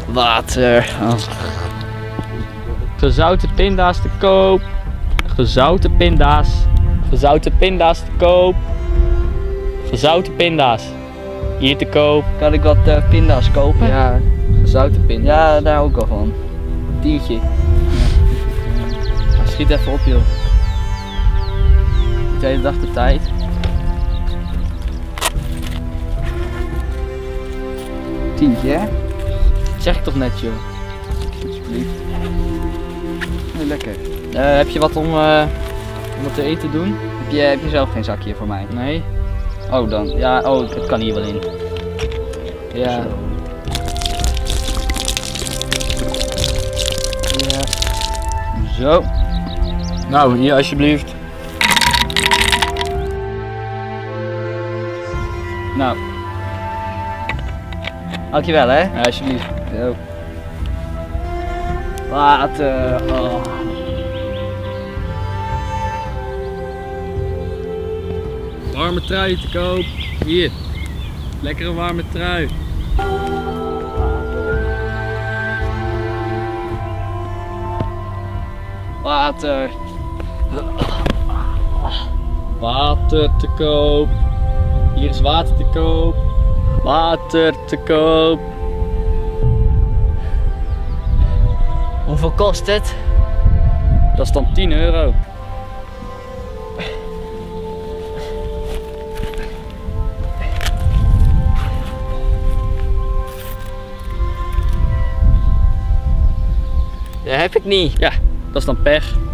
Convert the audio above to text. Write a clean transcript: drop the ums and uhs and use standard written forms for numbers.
Water. Oh. Gezouten pinda's te koop. Gezouten pinda's. Gezouten pinda's te koop. Gezouten pinda's. Hier te koop. Kan ik wat pinda's kopen? Ja, gezouten pinda's. Ja, daar ook al van. Tientje. Schiet even op joh. De hele dag de tijd. Tientje, hè? Dat zeg ik toch net joh. Alsjeblieft. Nee, lekker. Heb je wat om wat te eten te doen? Heb je zelf geen zakje voor mij? Nee? Oh, dan. Ja, oh, het kan hier wel in. Ja. Zo. Ja. Zo. Nou, hier alsjeblieft. Nou. Dankjewel, hè? Ja, alsjeblieft. Zo. Water. Oh. Warme trui te koop. Hier. Lekkere warme trui. Water. Water te koop. Hier is water te koop. Water te koop. Hoeveel kost het? Dat is dan 10 euro. Dat heb ik niet. Ja, dat is dan pech.